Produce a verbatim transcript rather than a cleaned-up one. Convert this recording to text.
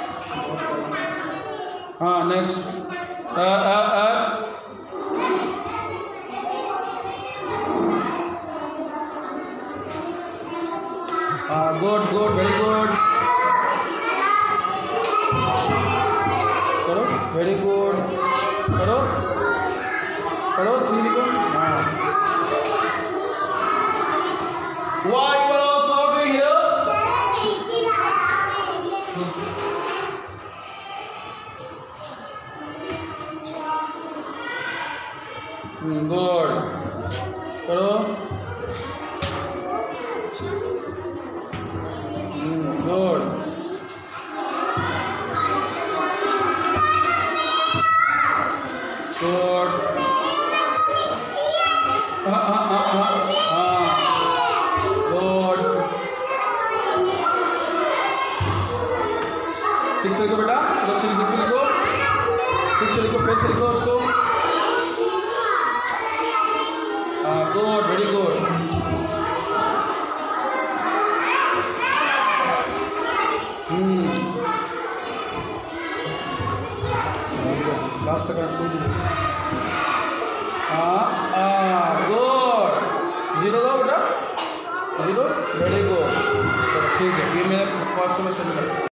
हाँ नेक्स्ट अ अ अ हाँ गुड गुड वेरी गुड करो वेरी गुड करो करो थ्री लिखो हाँ why you are also doing here good करो गुड गुड हाँ हाँ हाँ हाँ हाँ गुड ठीक से लिखो बेटा ठीक से लिखो ठीक से लिखो फिर से लिखो उसको हाँ good very good hmm last तक हाँ हाँ गुड जीरो दो बेटा जीरो वेरी गुड ठीक है ये मेरा फर्स्ट सेमेस्टर में